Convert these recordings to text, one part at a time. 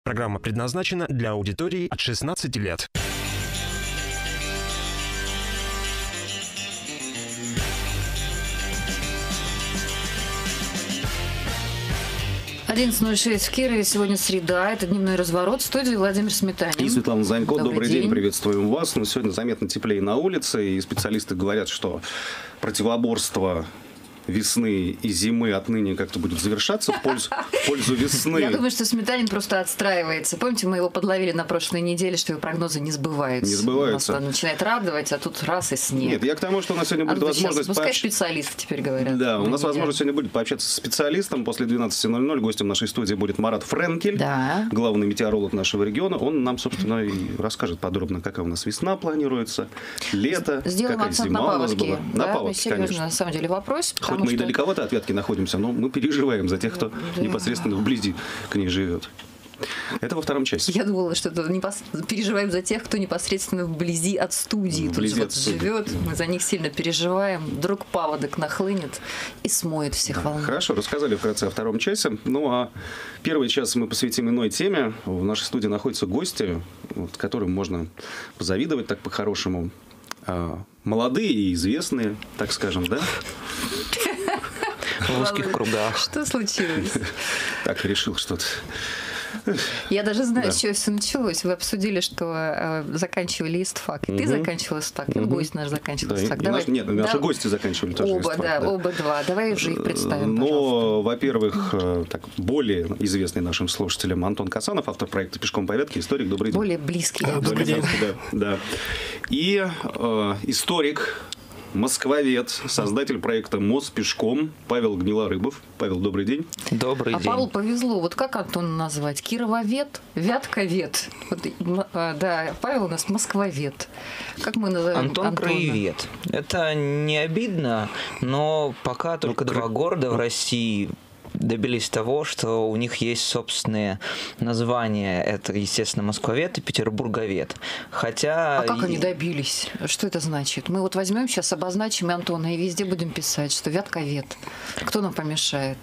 Программа предназначена для аудитории от 16 лет. 11:06 в Кирове. Сегодня среда. Это дневной разворот. В студии Владимир Сметанин. И Светлана Занько. Добрый день. день. Приветствуем вас. Но сегодня заметно теплее на улице. И специалисты говорят, что противоборство весны и зимы отныне как-то будет завершаться в пользу весны. Я думаю, что Сметанин просто отстраивается. Помните, мы его подловили на прошлой неделе, что его прогнозы не сбываются. Не сбываются. Он начинает радовать, а тут раз и снег. Нет, я к тому, что у нас сегодня будет возможность... Пускай специалисты теперь говорят. Да, у нас возможность сегодня будет пообщаться с специалистом. После 12:00 гостем нашей студии будет Марат Френкель, главный метеоролог нашего региона. Он нам, собственно, и расскажет подробно, какая у нас весна планируется, лето, сделаем какая акцент зима на у нас была. паводки. На Да, паводки, серьезно, конечно. на самом деле вопрос. Хоть мы и далековато от Вятки находимся, но мы переживаем за тех, кто непосредственно вблизи к ней живет. Это во втором часе. Я думала, что это переживаем за тех, кто непосредственно вблизи от студии. Вблизи тут от студии. живет. Мы за них сильно переживаем. Вдруг паводок нахлынет и смоет всех волн. Хорошо, рассказали вкратце о втором часе. Ну, а первый час мы посвятим иной теме. В нашей студии находятся гости, которым можно позавидовать так по-хорошему. Молодые и известные, так скажем, да? В узких кругах. Что случилось? Так, решил что-то. Я даже знаю, с чего все началось. Вы обсудили, что заканчивали ИСТФАК. Ты заканчивал ИСТФАК, и гость наш заканчивал ИСТФАК. Нет, наши гости заканчивали тоже оба, ИСТФАК. да, оба два. Давай уже их представим, Но, во-первых, так, более известный нашим слушателям Антон Касанов, автор проекта «Пешком по Вятке», историк. Добрый день. более близкий. Добрый день. Да. И историк, москвовед, создатель проекта «Мост пешком» Павел Гнилорыбов. Павел, добрый день. Добрый день. Павлу повезло. Вот как Антона назвать? Кирововед? Вятковед? Да, Павел у нас москвовед. Как мы называем Антон краевед. Это не обидно, но пока только два города в России добились того, что у них есть собственные названия. Это, естественно, Москвовед и Петербурговед. Хотя... А как они добились? Что это значит? Мы вот возьмем сейчас, обозначим Антона и везде будем писать, что Вятковед. Кто нам помешает?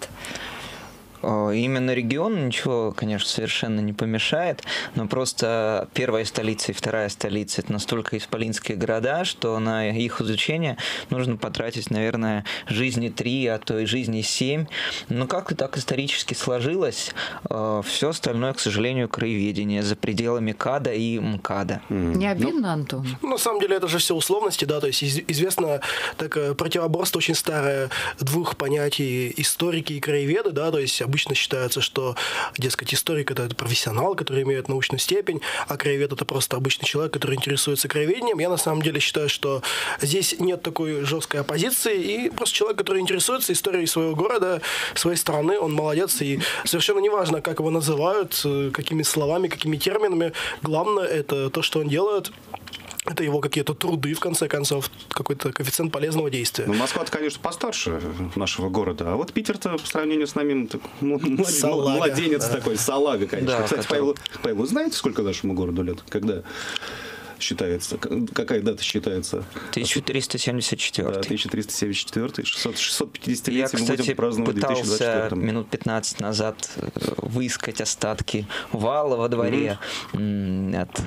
Именно регион ничего, конечно, совершенно не помешает, но просто первая столица и вторая столица – это настолько исполинские города, что на их изучение нужно потратить, наверное, жизни 3, а то и жизни 7. Но как-то так исторически сложилось. Все остальное, к сожалению, краеведение за пределами КАДа и МКАДа. Не обидно, Антон? На самом деле это же все условности, да, то есть известно так противоборство очень старое двух понятий историки и краеведы, да, то есть обычно считается, что, дескать, историк – это профессионал, который имеет научную степень, а краевед – это просто обычный человек, который интересуется краеведением. Я на самом деле считаю, что здесь нет такой жесткой оппозиции, и просто человек, который интересуется историей своего города, своей страны, он молодец, и совершенно неважно, как его называют, какими словами, какими терминами, главное – это то, что он делает. Это его какие-то труды, в конце концов, какой-то коэффициент полезного действия. Ну, Москва-то, конечно, постарше нашего города, а вот Питер-то по сравнению с нами младенец такой, салага, конечно. Да, кстати, Павел, вы знаете, сколько нашему городу лет? Когда считается? Какая дата считается? 1374. Да, 1374. 650-летие Я, мы будем кстати, праздновать в 2024. пытался минут 15 назад выискать остатки вала во дворе от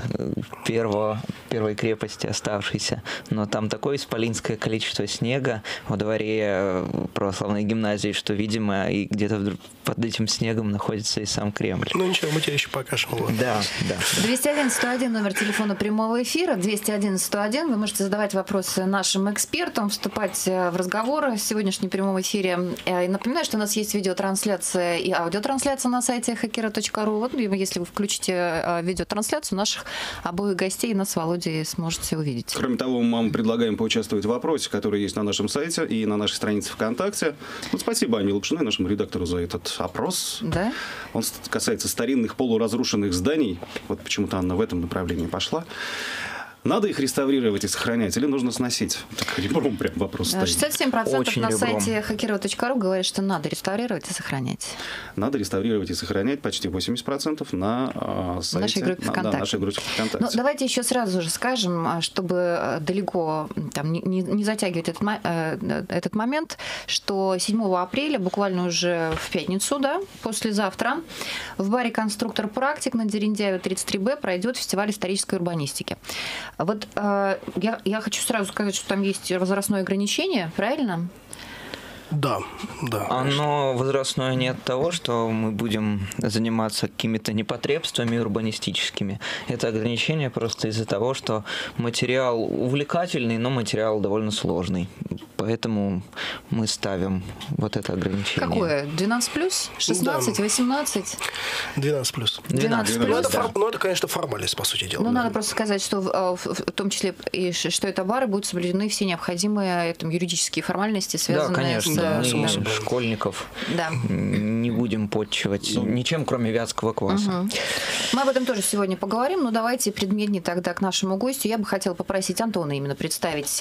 первой крепости оставшейся. Но там такое исполинское количество снега во дворе православной гимназии, что, видимо, и где-то под этим снегом находится и сам Кремль. Ну ничего, мы тебе еще покажем. Да. 201-101, номер телефона прямого эфира. 201-101. Вы можете задавать вопросы нашим экспертам, вступать в разговор в сегодняшнем прямом эфире. И напоминаю, что у нас есть видеотрансляция и аудиотрансляция на сайте hackera.ru. Вот, если вы включите видеотрансляцию наших обоих гостей, нас с Володей сможете увидеть. Кроме того, мы вам предлагаем поучаствовать в вопросе, который есть на нашем сайте и на нашей странице ВКонтакте. Вот спасибо Ане Лапшиной, нашему редактору, за этот опрос. Да? Он касается старинных полуразрушенных зданий. Вот почему-то Анна в этом направлении пошла. Надо их реставрировать и сохранять или нужно сносить? Так, ребром прям вопрос стоит. 67% Очень на ребром. сайте хакерова.ру говорят, что надо реставрировать и сохранять. Надо реставрировать и сохранять почти 80% на сайте. Нашей группе ВКонтакте. Нашей группе ВКонтакте. Ну, давайте еще сразу же скажем, чтобы далеко там, не затягивать этот момент, что 7 апреля, буквально уже в пятницу, да, послезавтра, в баре «Конструктор Практик» на Дерендяева 33Б пройдет фестиваль исторической урбанистики. Вот я хочу сразу сказать, что там есть возрастное ограничение, правильно? Да. Оно возрастное не от того, что мы будем заниматься какими-то непотребствами урбанистическими. Это ограничение просто из-за того, что материал увлекательный, но материал довольно сложный. Поэтому мы ставим вот это ограничение. Какое? 12+? 16? 18? 12+. 12+. Ну, это, конечно, формальность, по сути дела. Ну, надо просто сказать, что в том числе, и что это бары, будут соблюдены все необходимые там, юридические формальности, связанные конечно, с... мы школьников Да. не будем подчивать ничем, кроме вятского кваса. Мы об этом тоже сегодня поговорим, но давайте предметнее тогда к нашему гостю. Я бы хотела попросить Антона именно представить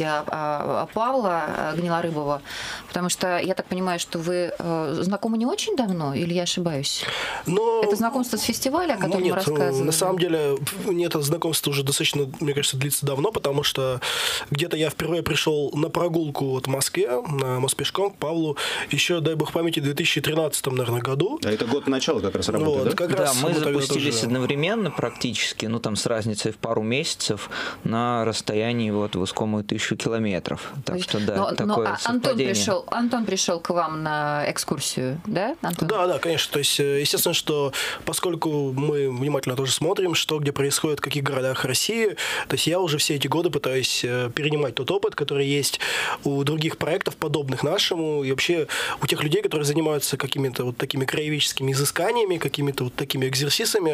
Павла Гнилорыбова, потому что я так понимаю, что вы знакомы не очень давно, или я ошибаюсь? Но... Это знакомство с фестиваля, о котором мы рассказывали? На самом деле, это знакомство уже достаточно, мне кажется, длится давно, потому что где-то я впервые пришел на прогулку вот в Москве, на Моспешком к Павлу, еще, дай бог памяти, в 2013, наверное, году. А это год начала как раз работы, вот, да? Как Да, раз мы тогда запустились тоже... одновременно практически, ну там с разницей в пару месяцев на расстоянии вот в искомую 1000 километров. Так что да, такое совпадение. Антон пришел к вам на экскурсию, да, Антон? Да, конечно. То есть, естественно, что поскольку мы внимательно тоже смотрим, что где происходит, в каких городах России, то есть я уже все эти годы пытаюсь перенимать тот опыт, который есть у других проектов, подобных нашему, и вообще у тех людей, которые занимаются какими-то вот такими краеведческими изысканиями, какими-то вот такими экзерсисами,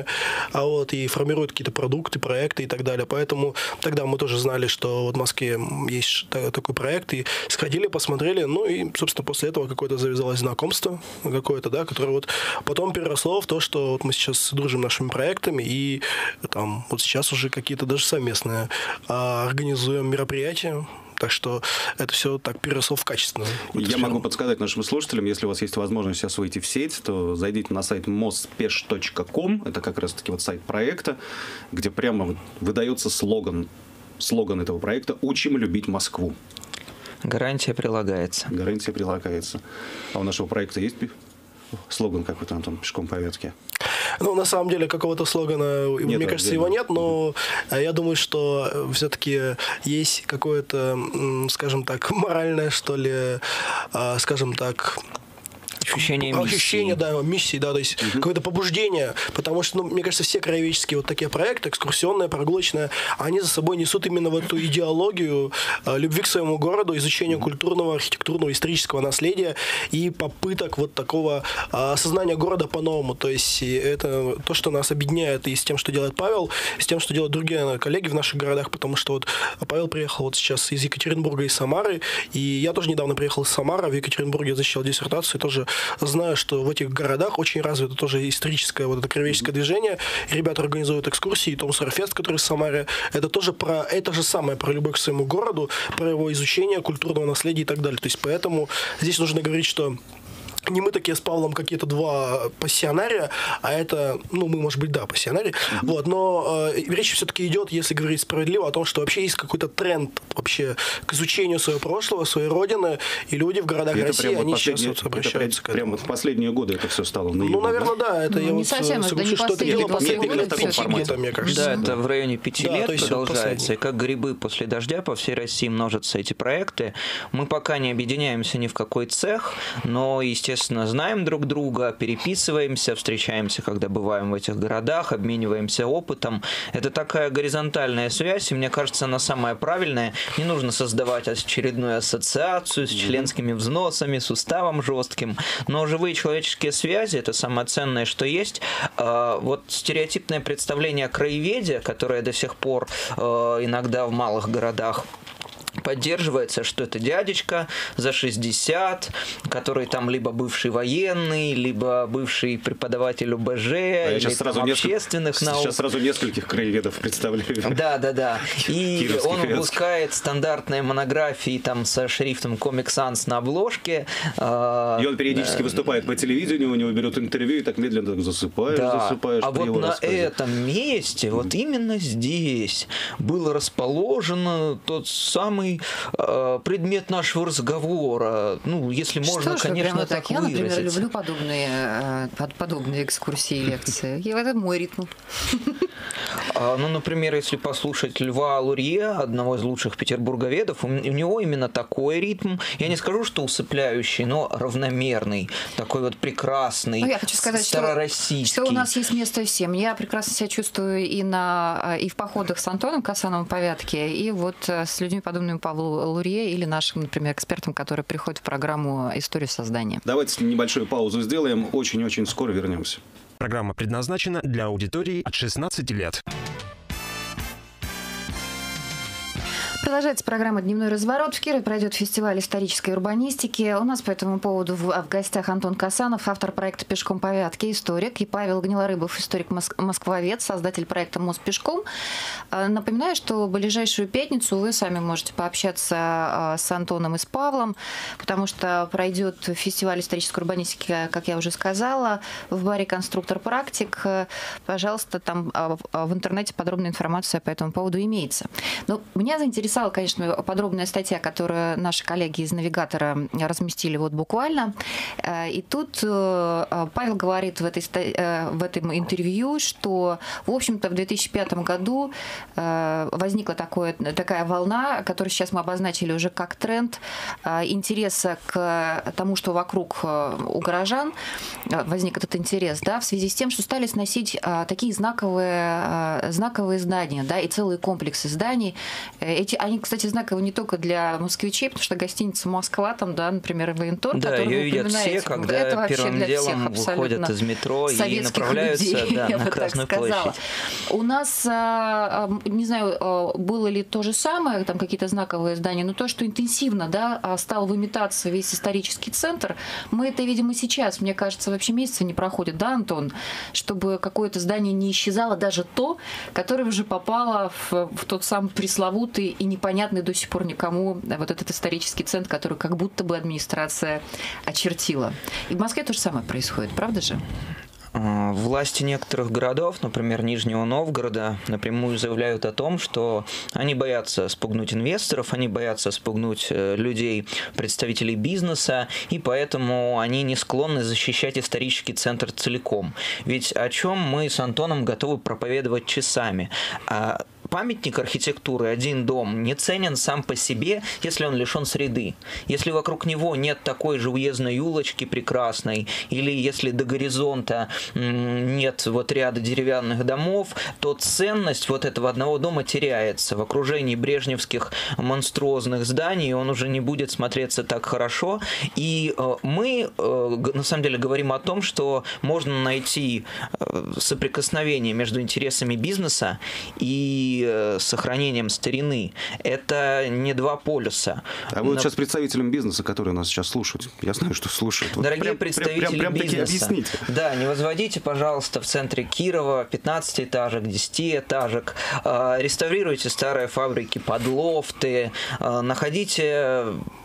и формируют какие-то продукты, проекты и так далее. Поэтому тогда мы тоже знали, что вот в Москве есть такой проект, и сходили, посмотрели, ну и, собственно, после этого какое-то завязалось знакомство какое-то, да, которое вот потом переросло в то, что вот мы сейчас дружим нашими проектами, и там вот сейчас уже какие-то даже совместные организуем мероприятия. Так что это все так переросло в качественное. Я могу подсказать нашим слушателям, если у вас есть возможность сейчас выйти в сеть, то зайдите на сайт mospеш.com, это как раз-таки вот сайт проекта, где прямо выдается слоган этого проекта «Учим любить Москву». Гарантия прилагается. Гарантия прилагается. А у нашего проекта есть слоган какой-то, Антон, пешком по Вятке? Ну, на самом деле, какого-то слогана, мне кажется, его нет, но я думаю, что все-таки есть какое-то, скажем так, моральное, что ли, скажем так... Ощущение миссии, да, то есть какое-то побуждение, потому что, мне кажется, все краеведческие вот такие проекты, экскурсионные, прогулочные, они за собой несут именно вот эту идеологию любви к своему городу, изучения культурного, архитектурного, исторического наследия и попыток вот такого осознания города по-новому, то есть это то, что нас объединяет и с тем, что делает Павел, и с тем, что делают другие коллеги в наших городах, потому что вот Павел приехал вот сейчас из Екатеринбурга и Самары, и я тоже недавно приехал из Самары, в Екатеринбурге защищал диссертацию, тоже знаю, что в этих городах очень развито тоже историческое вот это краеведческое движение. Ребята организуют экскурсии, Том Сорфест, который в Самаре. Это тоже про это же самое, про любовь к своему городу, про его изучение культурного наследия и так далее. То есть поэтому здесь нужно говорить, что не мы такие с Павлом какие-то два пассионария, а это, мы, может быть, да, пассионарии. Вот, но речь все-таки идет, если говорить справедливо, о том, что вообще есть какой-то тренд вообще к изучению своего прошлого, своей родины, и люди в городах России, они сейчас вот обращаются к этому. Прямо в последние годы это все стало на Ну, наверное, да. Это я не вот совсем, соглашусь, что это дело последних лет 5 мне кажется. Да, это в районе 5 лет то продолжается. И как грибы после дождя по всей России множатся эти проекты. Мы пока не объединяемся ни в какой цех, но, естественно, знаем друг друга, переписываемся, встречаемся, когда бываем в этих городах, обмениваемся опытом. Это такая горизонтальная связь, и мне кажется, она самая правильная. Не нужно создавать очередную ассоциацию с членскими взносами, с уставом жестким, но живые человеческие связи – это самое ценное, что есть. Вот стереотипное представление о краеведе, которое до сих пор иногда в малых городах поддерживается, что это дядечка за 60, который там либо бывший военный, либо бывший преподаватель ОБЖ, или там, общественных наук. Сейчас сразу нескольких краеведов представляю. Да. И он Вятский. выпускает стандартные монографии там со шрифтом Comic Sans на обложке. И он периодически выступает по телевидению, у него берут интервью и так медленно так засыпаешь. А вот на этом месте, вот именно здесь, был расположен тот самый предмет нашего разговора. Ну, если можно, конечно, так я, например, выразиться. люблю подобные экскурсии и лекции. И это мой ритм. Ну, например, если послушать Льва Лурье, одного из лучших петербурговедов, у него именно такой ритм. Я не скажу, что усыпляющий, но равномерный, такой вот прекрасный, я хочу сказать, старороссийский. что у нас есть место всем. Я прекрасно себя чувствую и в походах с Антоном Касановым по Вятке, и вот с людьми, подобными Павлу Лурье или нашим, например, экспертам, которые приходят в программу «История создания». Давайте небольшую паузу сделаем. Очень-очень скоро вернемся. Программа предназначена для аудитории от 16 лет. Продолжается программа «Дневной разворот». В Кирове пройдет фестиваль исторической урбанистики. У нас по этому поводу в гостях Антон Касанов, автор проекта «Пешком по Вятке», историк, и Павел Гнилорыбов, историк-москвовед, создатель проекта «Мост пешком». Напоминаю, что в ближайшую пятницу вы сами можете пообщаться с Антоном и с Павлом, потому что пройдет фестиваль исторической урбанистики, как я уже сказала, в баре «Конструктор Практик». Пожалуйста, там в интернете подробная информация по этому поводу имеется. Но меня заинтересовало, конечно, подробная статья, которую наши коллеги из «Навигатора» разместили вот буквально. И тут Павел говорит в этом интервью, что, в общем-то, в 2005 году возникла такая волна, которую сейчас мы обозначили уже как тренд интереса к тому, что вокруг у горожан возник этот интерес, да, в связи с тем, что стали сносить такие знаковые здания, да, и целые комплексы зданий. Они, кстати, знаковые не только для москвичей, потому что гостиница «Москва», там, да, например, военторг, да, который ее вы видят упоминаете. все, когда это первым делом выходят из метро и направляются на Красную площадь. У нас, не знаю, было ли то же самое, там какие-то знаковые здания, но то, что интенсивно, да, стал выметаться весь исторический центр, мы это видим и сейчас. Мне кажется, вообще месяца не проходит, да, Антон, чтобы какое-то здание не исчезало, даже то, которое уже попало в тот самый пресловутый и непонятный до сих пор никому вот этот исторический центр, который как будто бы администрация очертила. И в Москве то же самое происходит, правда же? Власти некоторых городов, например, Нижнего Новгорода, напрямую заявляют о том, что они боятся спугнуть инвесторов, они боятся спугнуть людей, представителей бизнеса, и поэтому они не склонны защищать исторический центр целиком. Ведь о чем мы с Антоном готовы проповедовать часами. Памятник архитектуры, один дом, не ценен сам по себе, если он лишен среды. Если вокруг него нет такой же уездной улочки прекрасной, или если до горизонта нет вот ряда деревянных домов, то ценность вот этого одного дома теряется. В окружении брежневских монструозных зданий он уже не будет смотреться так хорошо. И мы, на самом деле, говорим о том, что можно найти соприкосновение между интересами бизнеса и сохранением старины. Это не два полюса. А вы вот сейчас представителям бизнеса, которые нас сейчас слушают, я знаю, что слушают. Дорогие представители бизнеса, объясните. Да, не возводите, пожалуйста, в центре Кирова 15-этажек, 10-этажек, реставрируйте старые фабрики под лофты, находите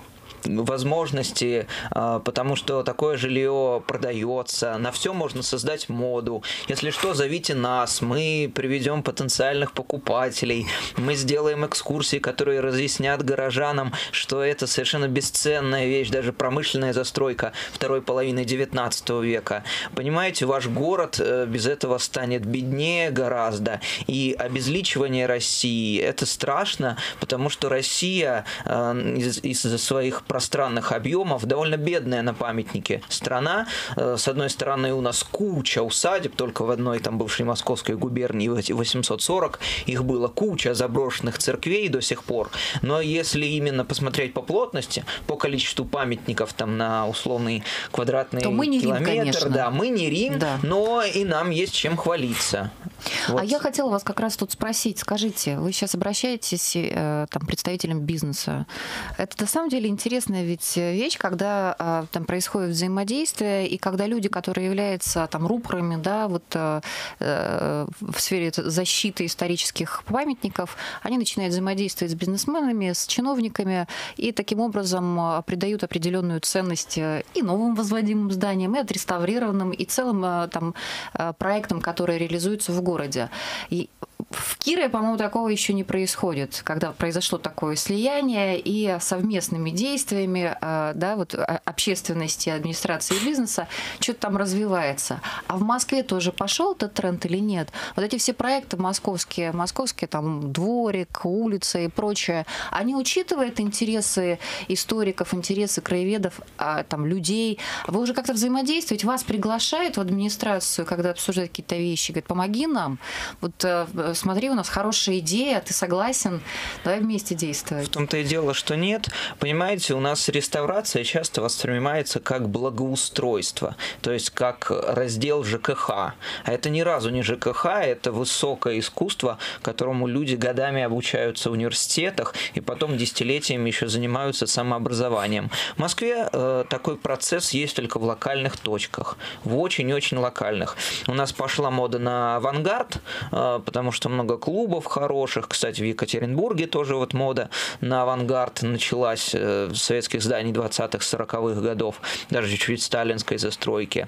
возможности, потому что такое жилье продается, на все можно создать моду. Если что, зовите нас, мы приведем потенциальных покупателей, мы сделаем экскурсии, которые разъяснят горожанам, что это совершенно бесценная вещь, даже промышленная застройка второй половины 19 века. Понимаете, ваш город без этого станет беднее гораздо, и обезличивание России – это страшно, потому что Россия из-за своих пространных объемов довольно бедная на памятники страна. С одной стороны, у нас куча усадеб, только в одной там бывшей московской губернии 840 их было, куча заброшенных церквей до сих пор. Но если именно посмотреть по плотности, по количеству памятников там на условный квадратный то мы не километр, Рим, конечно. Да, мы не Рим, да. но и нам есть чем хвалиться. Вот. А я хотела вас как раз тут спросить. Скажите, вы сейчас обращаетесь там, представителям бизнеса. Это на самом деле интересная ведь вещь, когда там происходит взаимодействие, и когда люди, которые являются там рупорами, да, вот в сфере защиты исторических памятников, они начинают взаимодействовать с бизнесменами, с чиновниками, и таким образом придают определенную ценность и новым возводимым зданиям, и отреставрированным, и целым там проектам, которые реализуются в городе. И в Кирове, по-моему, такого еще не происходит, когда произошло такое слияние и совместными действиями, да, вот, общественности, администрации и бизнеса что-то там развивается. А в Москве тоже пошел этот тренд или нет? Вот эти все проекты московские там дворик, улица и прочее, они учитывают интересы историков, интересы краеведов, там, людей? Вы уже как-то взаимодействуете? Вас приглашают в администрацию, когда обсуждают какие-то вещи, говорят, помоги нам, вот смотри, у нас хорошая идея, ты согласен, давай вместе действовать. В том-то и дело, что нет. Понимаете, у нас реставрация часто воспринимается как благоустройство, то есть как раздел ЖКХ. А это ни разу не ЖКХ, это высокое искусство, которому люди годами обучаются в университетах и потом десятилетиями еще занимаются самообразованием. В Москве такой процесс есть только в локальных точках, в очень-очень локальных. У нас пошла мода на авангард, потому что много клубов хороших. Кстати, в Екатеринбурге тоже вот мода на авангард началась в советских зданий 20-х, 40-х годов, даже чуть сталинской застройки.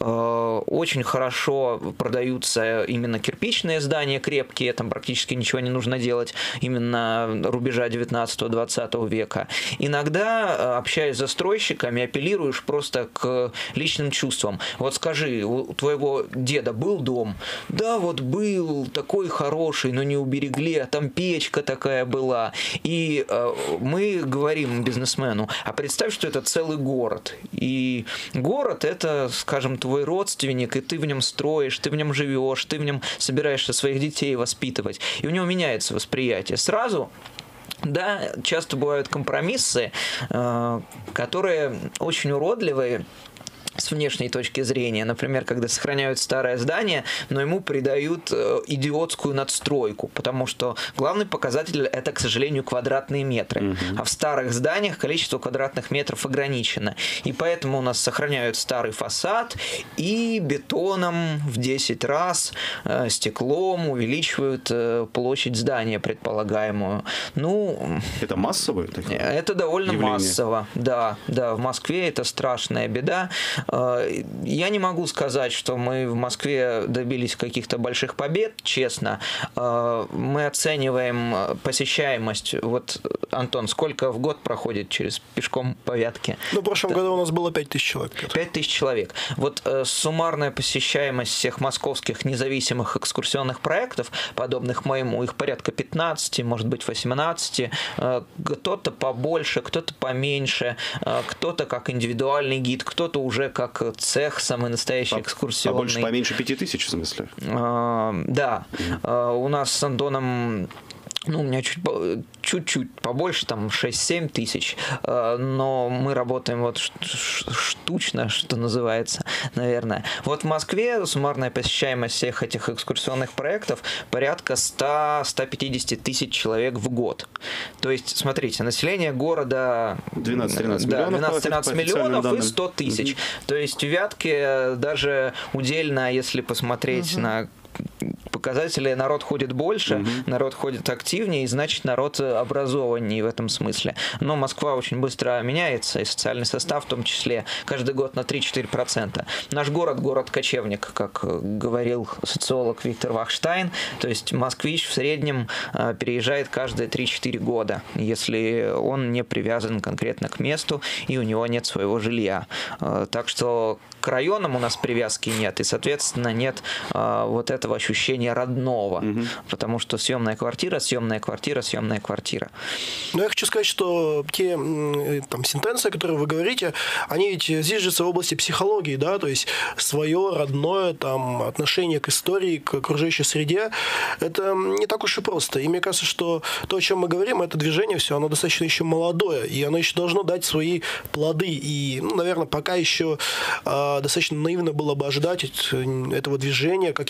Очень хорошо продаются именно кирпичные здания крепкие, там практически ничего не нужно делать, именно рубежа 19-20 века. Иногда, общаясь с застройщиками, апеллируешь просто к личным чувствам. Вот скажи, у твоего деда был дом? Да, вот был, такой хороший, но не уберегли, а там печка такая была. И мы говорим бизнесмену, а представь, что это целый город. И город – это, скажем, твой родственник, и ты в нем строишь, ты в нем живешь, ты в нем собираешься своих детей воспитывать. И у него меняется восприятие. Сразу. Да, часто бывают компромиссы, которые очень уродливые с внешней точки зрения. Например, когда сохраняют старое здание, но ему придают идиотскую надстройку, потому что главный показатель – это, к сожалению, квадратные метры. А в старых зданиях количество квадратных метров ограничено. И поэтому у нас сохраняют старый фасад и бетоном в 10 раз, стеклом увеличивают площадь здания предполагаемую. Ну, это массовое? Это довольно явление. Массово. Да, в Москве это страшная беда. Я не могу сказать, что мы в Москве добились каких-то больших побед, честно. Мы оцениваем посещаемость. Вот, Антон, сколько в год проходит через пешком по Вятке? Ну, в прошлом году у нас было 5000 человек. 5000 человек. Вот суммарная посещаемость всех московских независимых экскурсионных проектов, подобных моему, их порядка 15, может быть 18. Кто-то побольше, кто-то поменьше, кто-то как индивидуальный гид, кто-то уже как цех, самый настоящий экскурсионный. Побольше, поменьше 5000, в смысле? Да. У нас с Антоном, ну, у меня чуть-чуть побольше, там 6-7 тысяч, но мы работаем вот штучно, что называется, наверное. Вот в Москве суммарная посещаемость всех этих экскурсионных проектов порядка 100-150 тысяч человек в год. То есть, смотрите, население города 12-13 миллионов, 12-13 миллионов и 100 тысяч. То есть в Вятке даже удельно, если посмотреть на показатели, народ ходит больше, народ ходит активнее, и значит народ образованнее в этом смысле. Но Москва очень быстро меняется, и социальный состав в том числе, каждый год на 3-4%. Наш город-кочевник, как говорил социолог Виктор Вахштайн, то есть москвич в среднем переезжает каждые 3-4 года, если он не привязан конкретно к месту и у него нет своего жилья. Так что к районам у нас привязки нет, и, соответственно, нет вот этого ощущения родного, потому что съемная квартира. Но я хочу сказать, что те там сентенции, которые вы говорите, они ведь зиждятся в области психологии, да, то есть свое родное там отношение к истории, к окружающей среде, это не так уж и просто. И мне кажется, что то, о чем мы говорим, это движение все, оно достаточно еще молодое, и оно еще должно дать свои плоды. И, ну, наверное, пока еще достаточно наивно было бы ожидать этого движения каких-то вот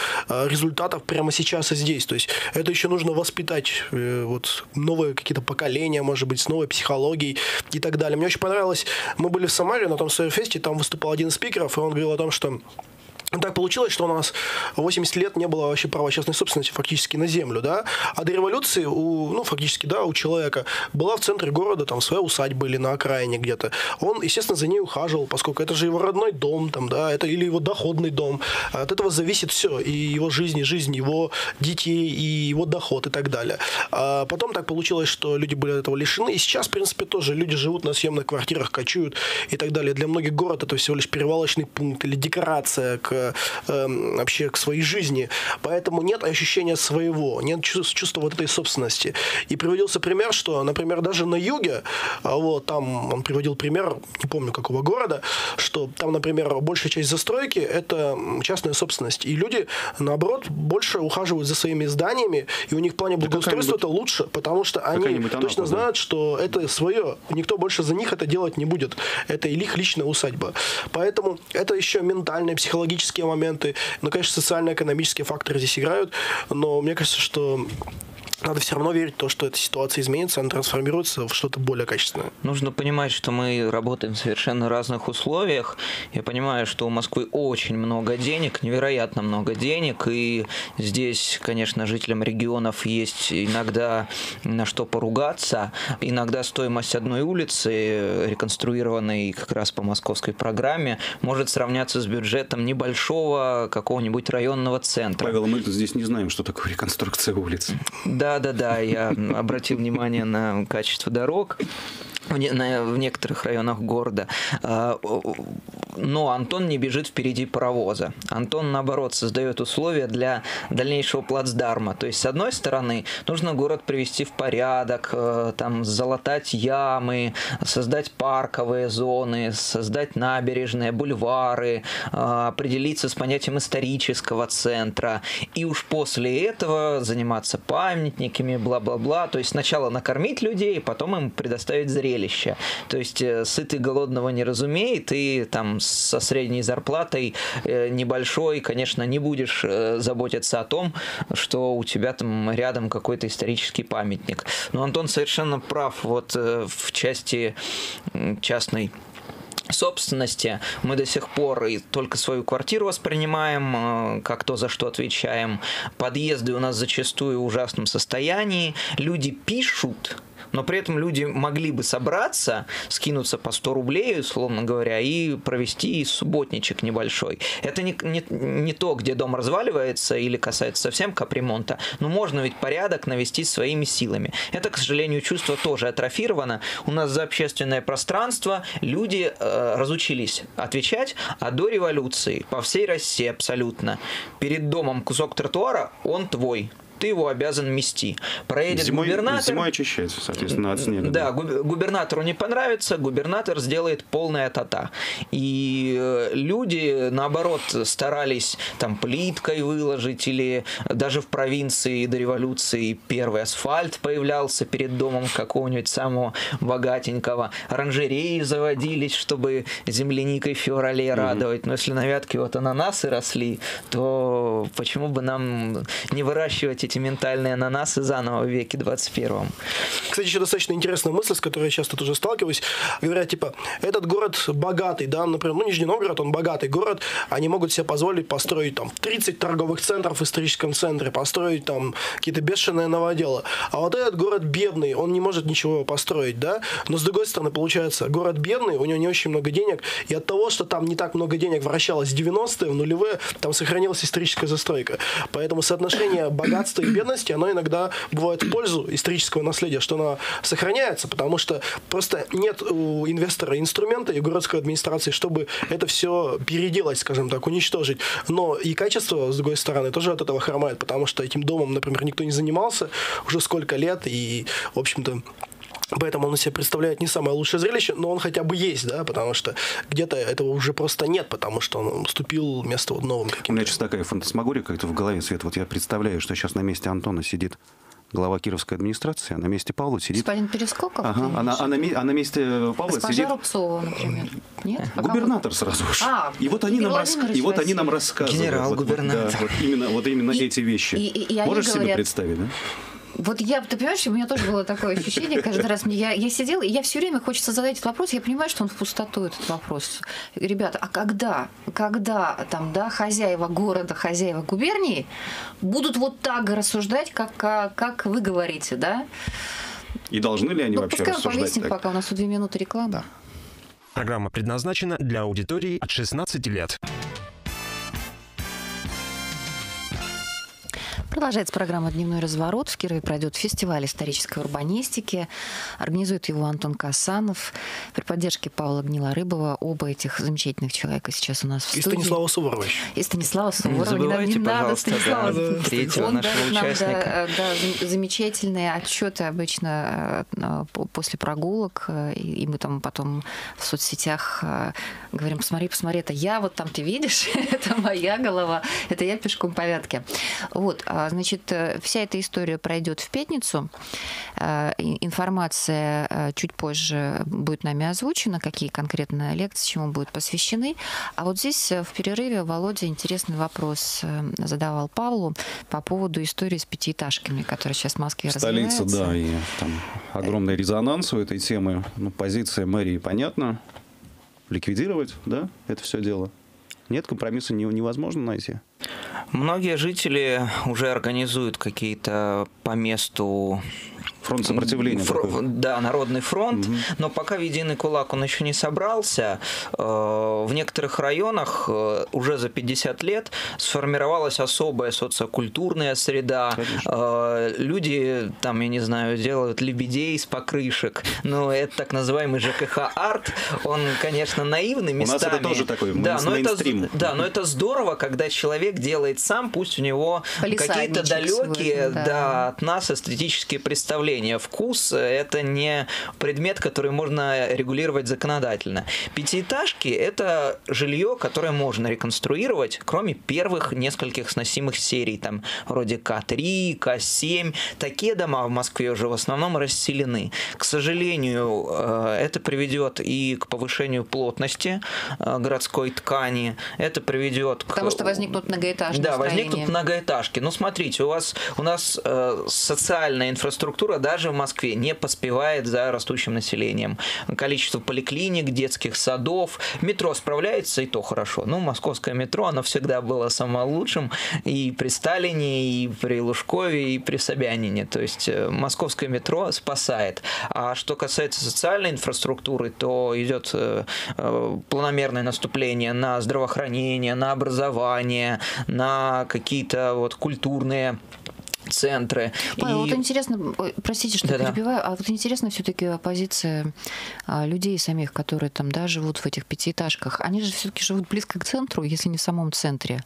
результатов прямо сейчас и здесь. То есть это еще нужно воспитать вот новые какие-то поколения, может быть, с новой психологией и так далее. Мне очень понравилось, мы были в Самаре на том Сойерфесте, там выступал один из спикеров, и он говорил о том, что так получилось, что у нас 80 лет не было вообще права частной собственности фактически на землю, да, а до революции фактически, да, у человека была в центре города там своя усадьба или на окраине где-то. Он, естественно, за ней ухаживал, поскольку это же его родной дом, там, да, это или его доходный дом. От этого зависит все, и его жизнь его детей, и его доход и так далее. А потом так получилось, что люди были от этого лишены, и сейчас, в принципе, тоже люди живут на съемных квартирах, кочуют и так далее. Для многих город это всего лишь перевалочный пункт или декорация вообще к своей жизни. Поэтому нет ощущения своего, нет чувства вот этой собственности. И приводился пример, что, например, даже на юге, вот там он приводил пример, не помню какого города, что там, например, большая часть застройки – это частная собственность. И люди, наоборот, больше ухаживают за своими зданиями, и у них в плане благоустройства это лучше, потому что они точно знают, что это свое. Никто больше за них это делать не будет. Это их личная усадьба. Поэтому это еще ментальные, психологические моменты. Ну, конечно, социально-экономические факторы здесь играют, но мне кажется, что надо все равно верить в то, что эта ситуация изменится, она трансформируется в что-то более качественное. Нужно понимать, что мы работаем в совершенно разных условиях. Я понимаю, что у Москвы очень много денег, невероятно много денег, и здесь, конечно, жителям регионов есть иногда на что поругаться. Иногда стоимость одной улицы, реконструированной как раз по московской программе, может сравняться с бюджетом небольшого какого-нибудь районного центра. Павел, мы здесь не знаем, что такое реконструкция улиц. Да, я обратил внимание на качество дорог в некоторых районах города. Но Антон не бежит впереди паровоза. Антон, наоборот, создает условия для дальнейшего плацдарма. То есть, с одной стороны, нужно город привести в порядок, там, залатать ямы, создать парковые зоны, создать набережные, бульвары, определиться с понятием исторического центра. И уж после этого заниматься памятниками, бла-бла-бла. То есть, сначала накормить людей, потом им предоставить зрелище. То есть сытый голодного не разумеет, и там со средней зарплатой небольшой, конечно, не будешь заботиться о том, что у тебя там рядом какой-то исторический памятник. Но Антон совершенно прав вот в части частной собственности. Мы до сих пор и только свою квартиру воспринимаем, как то, за что отвечаем. Подъезды у нас зачастую в ужасном состоянии. Люди пишут, но при этом люди могли бы собраться, скинуться по 100 рублей, условно говоря, и провести субботничек небольшой. Это не то, где дом разваливается или касается совсем капремонта, но можно ведь порядок навести своими силами. Это, к сожалению, чувство тоже атрофировано. У нас за общественное пространство люди разучились отвечать, а до революции по всей России абсолютно перед домом кусок тротуара, он твой. Ты его обязан мести. Проедет губернатор... Зимой очищается, соответственно, от снега. Да, губернатору не понравится, губернатор сделает полная та-та. И люди, наоборот, старались там плиткой выложить, или даже в провинции до революции первый асфальт появлялся перед домом какого-нибудь самого богатенького. Оранжереи заводились, чтобы земляникой в феврале радовать. Но если на Вятке вот ананасы росли, то почему бы нам не выращивать эти ментальные ананасы заново в веке 21. Кстати, еще достаточно интересная мысль, с которой я часто тоже сталкиваюсь. Говорят, типа, этот город богатый, да, например, Нижний Новгород, он богатый город, они могут себе позволить построить там 30 торговых центров в историческом центре, построить там какие-то бешеные новоделы. А вот этот город бедный, он не может ничего построить, да. Но с другой стороны, получается, город бедный, у него не очень много денег, и от того, что там не так много денег вращалось в 90-е, в нулевые, там сохранилась историческая застройка. Поэтому соотношение богатства и бедности, оно иногда бывает в пользу исторического наследия, что оно сохраняется, потому что просто нет у инвестора инструмента и городской администрации, чтобы это все переделать, скажем так, уничтожить. Но и качество, с другой стороны, тоже от этого хромает, потому что этим домом, например, никто не занимался уже сколько лет, и, в общем-то, поэтому он себе представляет не самое лучшее зрелище, но он хотя бы есть, да, потому что где-то этого уже просто нет, потому что он уступил место вот новым каким-то. У меня сейчас такая фантасмагория как-то в голове, Свет. Вот я представляю, что сейчас на месте Антона сидит глава Кировской администрации, а на месте Павла сидит... Господин Перескоков? Ага, а на месте Павла Госпожа сидит... Рубцова, например. Нет? Губернатор сразу же. И вот они нам рассказывают. Генерал-губернатор. Вот именно эти вещи. И они Можешь себе говорят... представить, да? Вот ты понимаешь, у меня тоже было такое ощущение, каждый раз я сидела, и я все время хочется задать этот вопрос, я понимаю, что он в пустоту, этот вопрос. Ребята, а когда там, да, хозяева города, хозяева губернии будут вот так рассуждать, как вы говорите, да? И должны ли они вообще рассуждать? Пускай повесим, так? пока у нас 2 минуты рекламы. Да. Программа предназначена для аудитории от 16 лет. Продолжается программа «Дневной разворот». В Кирове пройдет фестиваль исторической урбанистики. Организует его Антон Касанов при поддержке Павла Гнилорыбова. Оба этих замечательных человека сейчас у нас в студии. И Станислава Суворова. И Станислава Суворова. Не забывайте, пожалуйста, Третьего нашего участника. Да, замечательные отчеты обычно после прогулок. И мы там потом в соцсетях говорим: посмотри, это я, вот там ты видишь, это моя голова, это я пешком по Вятке. Вот. Значит, вся эта история пройдет в пятницу. Информация чуть позже будет нами озвучена, какие конкретно лекции, чему будут посвящены. А вот здесь в перерыве Володя интересный вопрос задавал Павлу по поводу истории с пятиэтажками, которая сейчас в Москве развивается. Столица, да, и там огромный резонанс у этой темы. Ну, позиция мэрии понятна. Ликвидировать, да, это все дело. Нет, компромисса невозможно найти. Многие жители уже организуют какие-то по месту... Фронт сопротивления. Да, Народный фронт, но пока в единый кулак он еще не собрался. В некоторых районах уже за 50 лет сформировалась особая социокультурная среда. Конечно. Люди, там, я не знаю, делают лебедей с покрышек. Но это так называемый ЖКХ-арт. Он, конечно, наивный местами. У нас это тоже такой мейнстрим. Да, но это здорово, когда человек делает сам, пусть у него какие-то далекие от нас эстетические представления. Вкус – это не предмет, который можно регулировать законодательно. Пятиэтажки – это жилье, которое можно реконструировать, кроме первых нескольких сносимых серий, там, вроде К3, К7. Такие дома в Москве уже в основном расселены. К сожалению, это приведет и к повышению плотности городской ткани, это приведет к... Потому что возникнут многоэтажные строения. Да, возникнут многоэтажки. Ну, смотрите, у нас социальная инфраструктура даже в Москве не поспевает за растущим населением. Количество поликлиник, детских садов. Метро справляется, и то хорошо. Ну, московское метро, оно всегда было самым лучшим и при Сталине, и при Лужкове, и при Собянине. То есть московское метро спасает. А что касается социальной инфраструктуры, то идет планомерное наступление на здравоохранение, на образование, на какие-то вот культурные центры. Павел, вот интересно, простите, что перебиваю, а вот интересно все-таки позиция людей самих, которые там, да, живут в этих пятиэтажках. Они же все-таки живут близко к центру, если не в самом центре.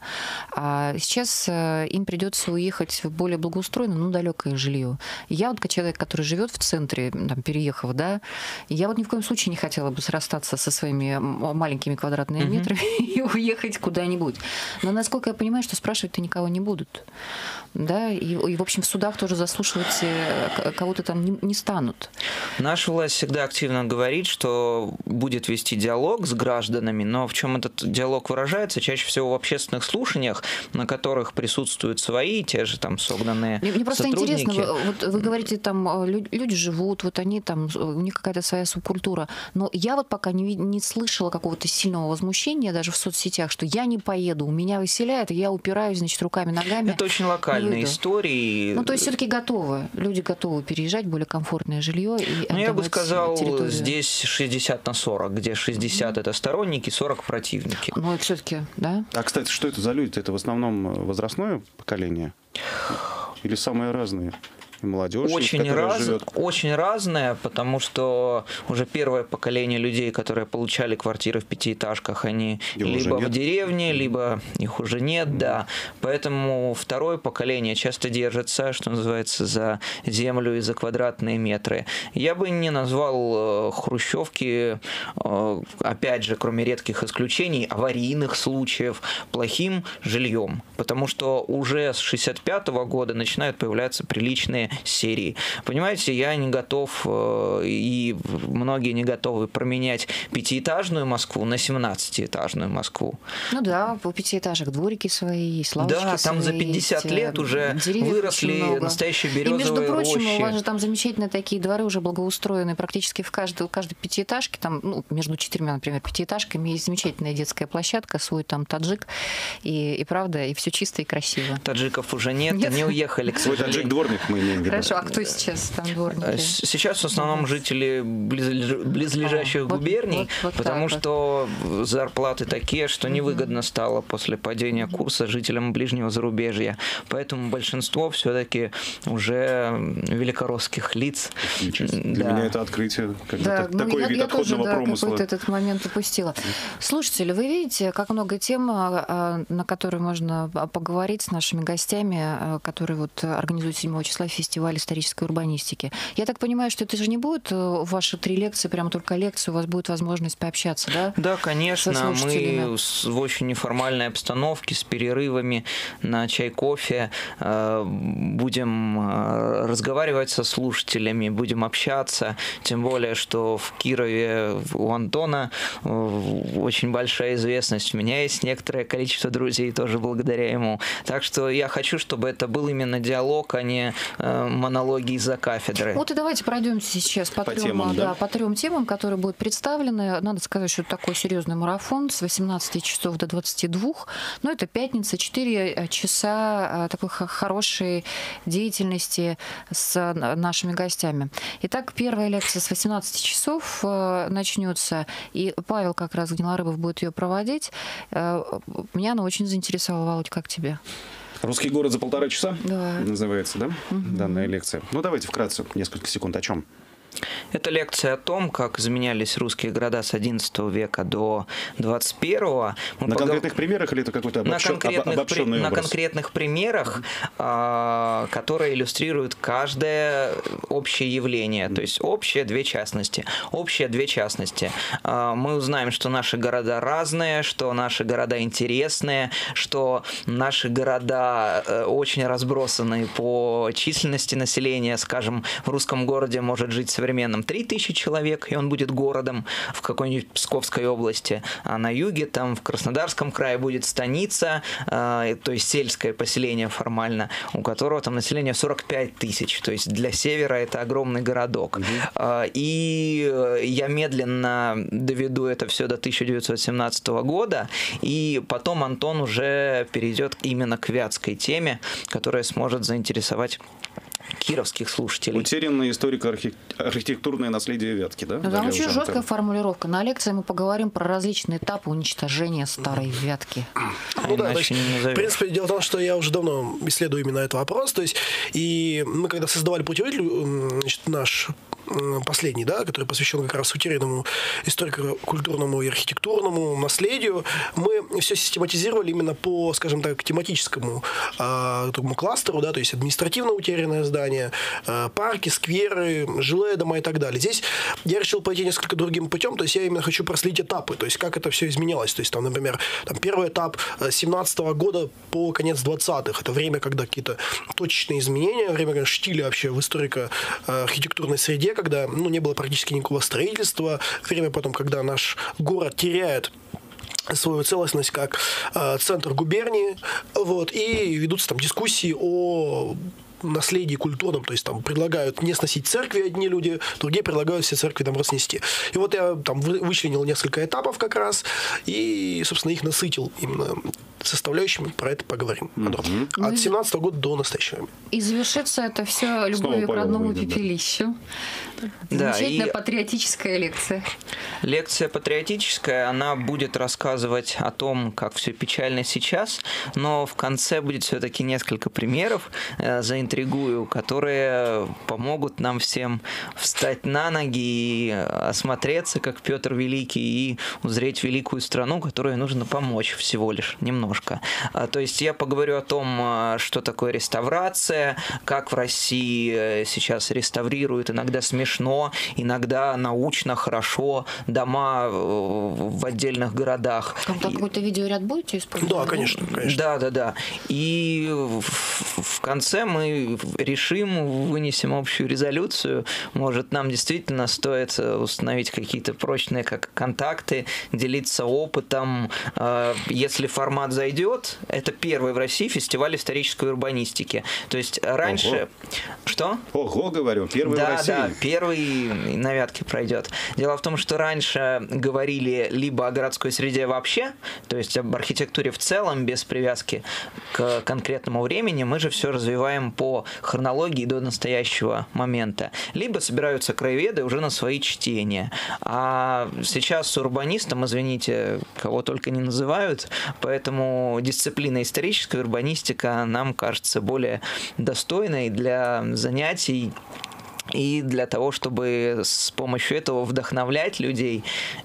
А сейчас им придется уехать в более благоустроенное, но далекое жилье. Я вот как человек, который живет в центре, там, переехав, да, я вот ни в коем случае не хотела бы срастаться со своими маленькими квадратными метрами и уехать куда-нибудь. Но насколько я понимаю, что спрашивать-то никого не будут. Да, и, в общем, в судах тоже заслушивать кого-то там не станут. Наша власть всегда активно говорит, что будет вести диалог с гражданами, но в чем этот диалог выражается? Чаще всего в общественных слушаниях, на которых присутствуют свои, те же там согнанные сотрудники. Мне просто интересно, вот вы говорите, там люди живут, вот они там, у них какая-то своя субкультура, но я вот пока не слышала какого-то сильного возмущения даже в соцсетях, что я не поеду, у меня выселяют, и я упираюсь, значит, руками-ногами. Это очень локальные истории. Ну, то есть все-таки готовы. Люди готовы переезжать в более комфортное жилье. Ну, я бы сказал, здесь 60/40, где 60 это сторонники, 40 противники. Ну, это все-таки, да? А, кстати, что это за люди? Это в основном возрастное поколение? Или самые разные? И молодежь, очень разное, потому что уже первое поколение людей, которые получали квартиры в пятиэтажках, они либо в деревне, либо их уже нет, да. Поэтому второе поколение часто держится, что называется, за землю и за квадратные метры. Я бы не назвал хрущевки, опять же, кроме редких исключений, аварийных случаев, плохим жильем, потому что уже с 1965 года начинают появляться приличные продолжение серии. Понимаете, я не готов, и многие не готовы променять 5-этажную Москву на 17-этажную Москву. Ну да, у 5-этажек дворики свои, лавочки да, там за 50 лет уже выросли настоящие березовые рощи. И, между прочим, у вас же там замечательные такие дворы уже благоустроены практически в каждой 5-этажке, там, ну, между 4, например, 5-этажками есть замечательная детская площадка, свой там таджик, и правда, и все чисто и красиво. Таджиков уже нет, не уехали, к сожалению. Свой таджик-дворник мы имеем в виду. Хорошо, а кто сейчас там дворники? Сейчас в основном жители близлежащих губерний, потому что зарплаты такие, что невыгодно стало после падения курса жителям ближнего зарубежья. Поэтому большинство все-таки уже великоросских лиц. Для меня это открытие, такой вид обходного промысла. Я тоже этот момент упустила. Слушатели, вы видите, как много тем, на которые можно поговорить с нашими гостями, которые вот организуют 7 числа фестиваль исторической урбанистики. Я так понимаю, что это же не будет ваши 3 лекции, прямо только лекции, у вас будет возможность пообщаться, да? Да, конечно. Мы в очень неформальной обстановке, с перерывами на чай, кофе будем разговаривать со слушателями, будем общаться. Тем более, что в Кирове у Антона очень большая известность. У меня есть некоторое количество друзей тоже благодаря ему. Так что я хочу, чтобы это был именно диалог, а не монологи из-за кафедры. Вот и давайте пройдемся сейчас по 3 темам, которые будут представлены. Надо сказать, что это такой серьезный марафон с 18 часов до 22. Но это пятница, 4 часа такой хорошей деятельности с нашими гостями. Итак, первая лекция с 18 часов начнется, и Павел как раз Гнилорыбов будет ее проводить. Меня она очень заинтересовала. Володь, как тебе? «Русский город за 1,5 часа» называется, да? Данная лекция. Ну, давайте вкратце, несколько секунд о чем. Это лекция о том, как изменялись русские города с XI века до XXI. На конкретных примерах или это какой-то обобщенный образ? На конкретных примерах, которые иллюстрируют каждое общее явление. То есть общее, 2 частности. Общее, 2 частности. Мы узнаем, что наши города разные, что наши города интересные, что наши города очень разбросаны по численности населения. Скажем, в русском городе может жить современном 3000 человек, и он будет городом в какой-нибудь Псковской области. А на юге, там, в Краснодарском крае будет станица, то есть сельское поселение формально, у которого там население 45 тысяч. То есть для севера это огромный городок. И я медленно доведу это все до 1917 года, и потом Антон уже перейдет именно к вятской теме, которая сможет заинтересовать кировских слушателей. Утерянное историко-архитектурное наследие Вятки, да? Там очень жесткая формулировка. На лекции мы поговорим про различные этапы уничтожения старой Вятки. Ну да, то есть, в принципе, дело в том, что я уже давно исследую именно этот вопрос. То есть, и мы когда создавали путеводитель, значит, наш последний, да, который посвящен как раз утерянному историко-культурному и архитектурному наследию, мы все систематизировали именно по, скажем так, тематическому такому кластеру, да, то есть административно утерянное здание, парки, скверы, жилые дома и так далее. Здесь я решил пойти несколько другим путем, то есть я именно хочу проследить этапы, то есть как это все изменялось. То есть там, например, там, первый этап с 17 года по конец 20-х. Это время, когда какие-то точечные изменения, время штиля вообще в историко-архитектурной среде, когда не было практически никакого строительства, время потом, когда наш город теряет свою целостность как центр губернии, вот, и ведутся там дискуссии о наследии культурном, то есть там предлагают не сносить церкви одни люди, другие предлагают все церкви там разнести. И вот я там вычленил несколько этапов как раз и, собственно, их насытил именно составляющими, про это поговорим. От 17 года до настоящего. И завершится это все любовью к родному пепелищу. Замечательная патриотическая лекция. Лекция патриотическая, она будет рассказывать о том, как все печально сейчас, но в конце будет все-таки несколько примеров, заинтригую, которые помогут нам всем встать на ноги и осмотреться, как Петр Великий, и узреть великую страну, которой нужно помочь всего лишь немножко. То есть я поговорю о том, что такое реставрация, как в России сейчас реставрируют, иногда смешивают смешно, иногда научно, хорошо, дома в отдельных городах. Там какой-то видеоряд будете использовать? Да, конечно. Да. И в конце мы решим, вынесем общую резолюцию. Может, нам действительно стоит установить какие-то прочные контакты, делиться опытом. Если формат зайдет, это первый в России фестиваль исторической урбанистики. То есть раньше... Ого. Что? Ого, говорю, первый в России. Да, первый на Вятке пройдет. Дело в том, что раньше говорили либо о городской среде вообще, то есть об архитектуре в целом, без привязки к конкретному времени, мы же все развиваем по хронологии до настоящего момента. Либо собираются краеведы уже на свои чтения. А сейчас с урбанистом, извините, кого только не называют, поэтому дисциплина историческая урбанистика нам кажется более достойной для занятий и для того, чтобы с помощью этого вдохновлять людей,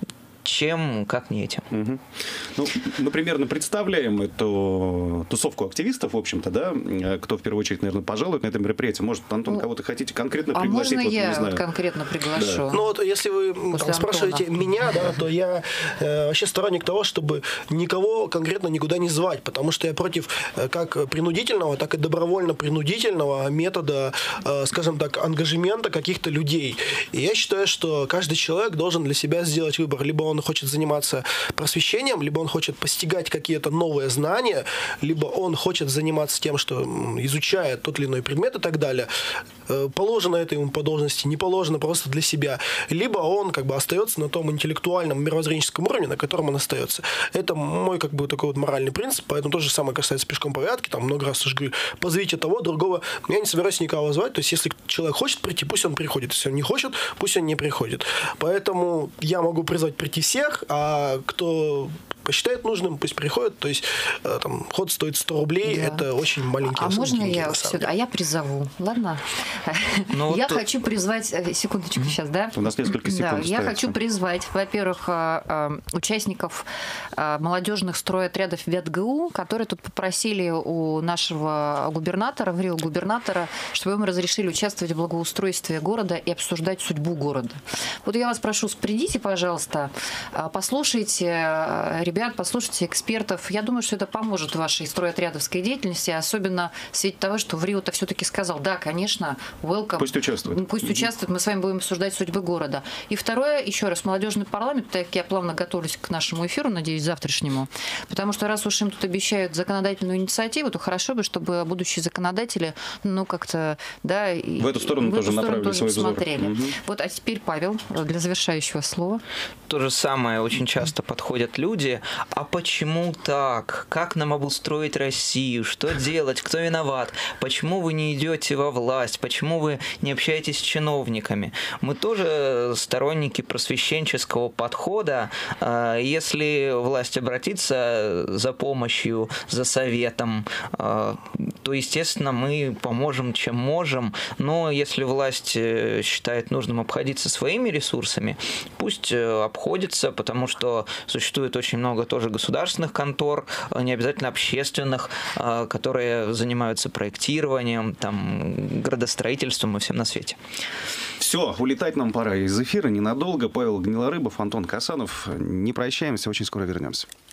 чем, как не этим. Угу. Ну, мы примерно представляем эту тусовку активистов, в общем-то, да, кто в первую очередь, наверное, пожалует на это мероприятие. Может, Антон, кого-то хотите конкретно пригласить? Можно вот, я не знаю. конкретно приглашу? Да. Ну вот если вы спрашиваете меня, да, то я вообще сторонник того, чтобы никого конкретно никуда не звать, потому что я против как принудительного, так и добровольно-принудительного метода, скажем так, ангажемента каких-то людей. И я считаю, что каждый человек должен для себя сделать выбор. Либо он хочет заниматься просвещением, либо он хочет постигать какие-то новые знания, либо он хочет заниматься тем, что изучает тот или иной предмет и так далее. Положено это ему по должности, не положено просто для себя. Либо он как бы остается на том интеллектуальном, мировоззренческом уровне, на котором он остается. Это мой как бы такой вот моральный принцип, поэтому то же самое касается пешком по Вятке, там много раз уже говорю, позовите того, другого. Я не собираюсь никого звать, то есть если человек хочет прийти, пусть он приходит. Если он не хочет, пусть он не приходит. Поэтому я могу призвать прийти всех, а кто посчитает нужным, пусть приходит. То есть там, вход стоит 100 рублей, да. Это очень маленькие суммы. Можно я все? А я призову, ладно? Я хочу призвать... Секундочку сейчас, да? У нас несколько секунд. Я хочу призвать, во-первых, участников молодежных стройотрядов ВятГУ, которые тут попросили у нашего губернатора, в Рио губернатора, чтобы им разрешили участвовать в благоустройстве города и обсуждать судьбу города. Вот я вас прошу, придите, пожалуйста, послушайте ребят, послушайте экспертов. Я думаю, что это поможет вашей стройотрядовской деятельности, особенно в свете того, что в Рио-то все-таки сказал, да, конечно, welcome. Пусть участвует. Пусть участвует, мы с вами будем обсуждать судьбы города. И второе, еще раз, молодежный парламент, так как я плавно готовлюсь к нашему эфиру, надеюсь, завтрашнему, потому что раз уж им тут обещают законодательную инициативу, то хорошо бы, чтобы будущие законодатели, ну, как-то, да, в эту сторону тоже направили свой взор. Угу. Вот, а теперь, Павел, для завершающего слова. То же самое очень часто подходят люди. А почему так? Как нам обустроить Россию? Что делать? Кто виноват? Почему вы не идете во власть? Почему вы не общаетесь с чиновниками? Мы тоже сторонники просвещенческого подхода. Если власть обратится за помощью, за советом, то, естественно, мы поможем, чем можем. Но если власть считает нужным обходиться своими ресурсами, пусть обходится, потому что существует очень много тоже государственных контор, не обязательно общественных, которые занимаются проектированием, там, градостроительством и всем на свете. Все, улетать нам пора из эфира ненадолго. Павел Гнилорыбов, Антон Касанов. Не прощаемся, очень скоро вернемся.